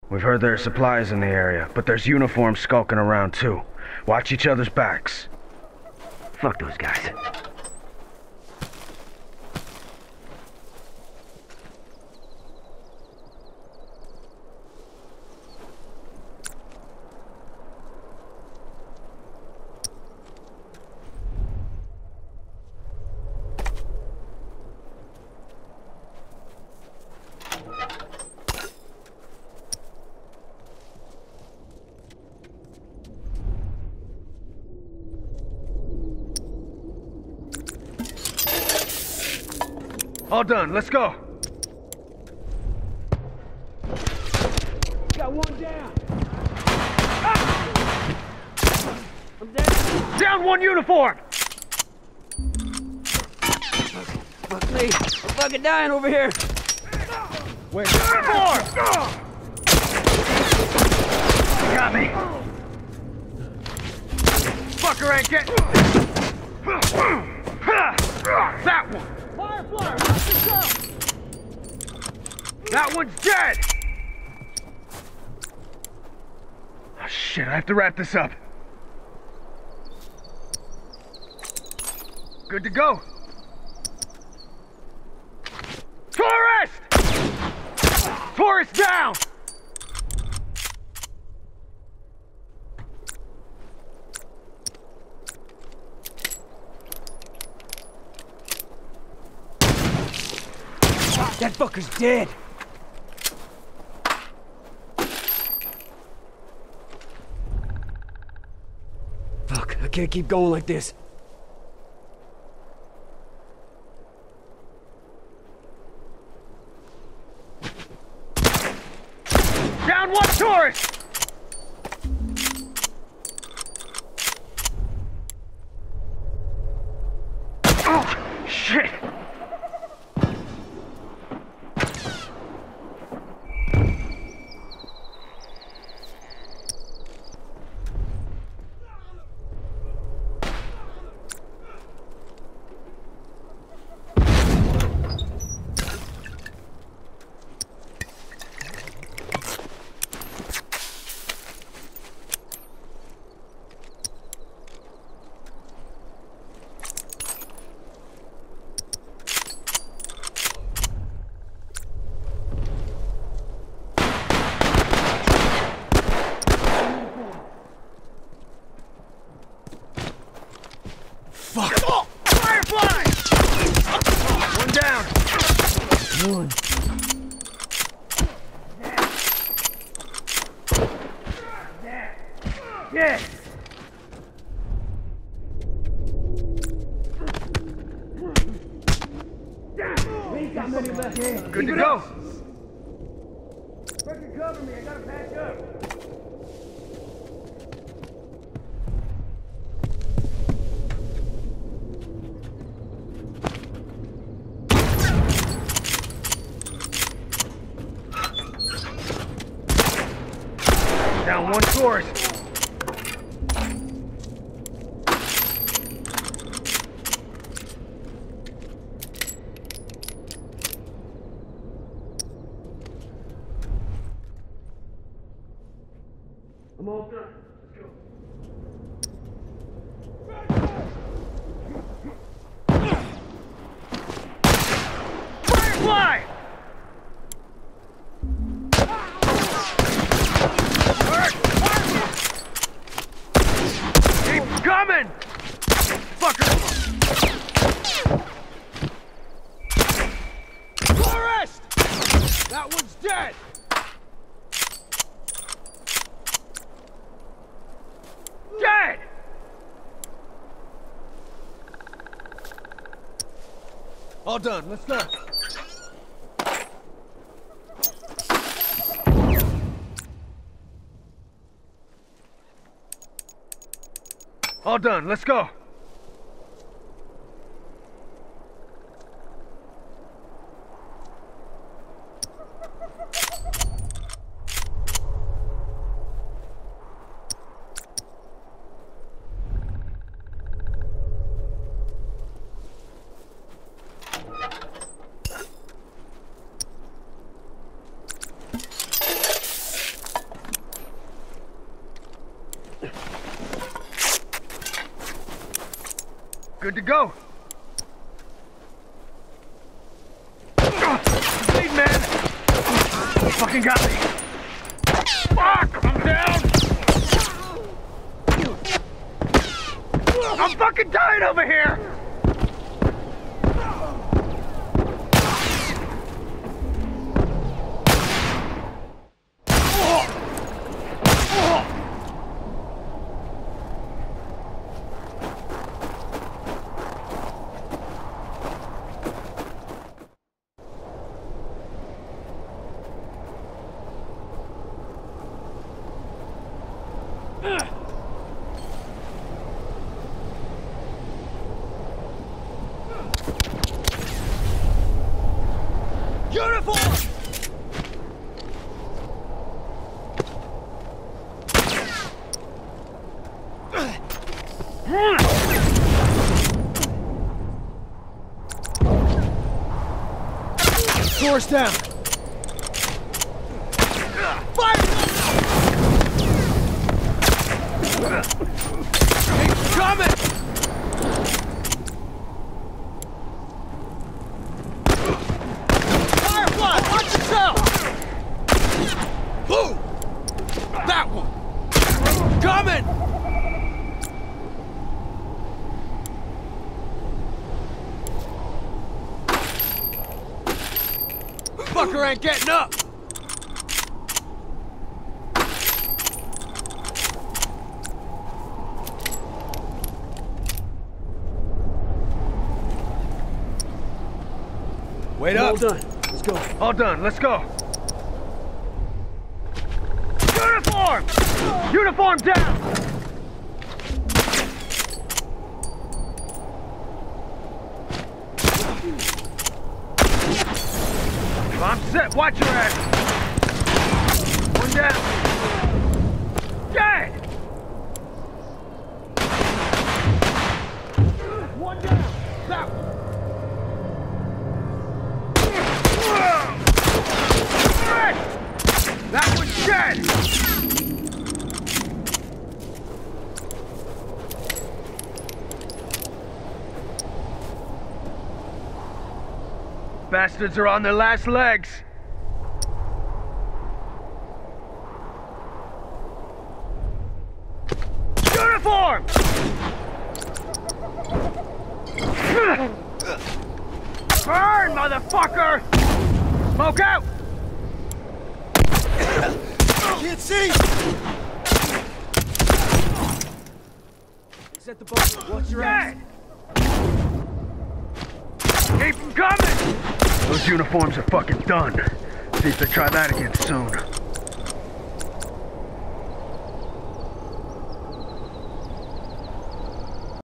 We've heard there are supplies in the area, but there's uniforms skulking around too. Watch each other's backs. Fuck those guys. All done, let's go. Got one down. Ah! I'm down. Down one uniform! Fuck me. I'm fucking dying over here. Wait, uniform! Got me. Fucker ain't getting... That one! Firefly, watch yourself. That one's dead! Oh shit, I have to wrap this up. Good to go. Tourist! Tourist down! That fucker's dead. Fuck, I can't keep going like this. Down one tourist! Oh, shit! Fuck! Oh, Firefly! One down. One. Yeah. Good to go. Fucking cover me, I gotta patch up. Down one tourist. I'm all done. Firefly! Keep coming! Fucker! Tourist! That one's dead! Dead! All done, let's go. All done, let's go. Good to go. Lead, man. Fucking got me. Fuck! I'm down. I'm fucking dying over here. Uniform! Doors down. Fire! He's coming! Firefly, watch yourself! Who? That one! Coming! Fucker ain't getting up! Wait up. All done. Let's go. All done, let's go. Uniform! Uniform down! I'm set, watch your ass! One down. Dead! One down. That one. That one's dead! Bastards are on their last legs. Uniform! Burn, motherfucker! Smoke out! Can't see! He's at the bottom. Watch your ass. Keep them coming! Those uniforms are fucking done. See if they try that again soon.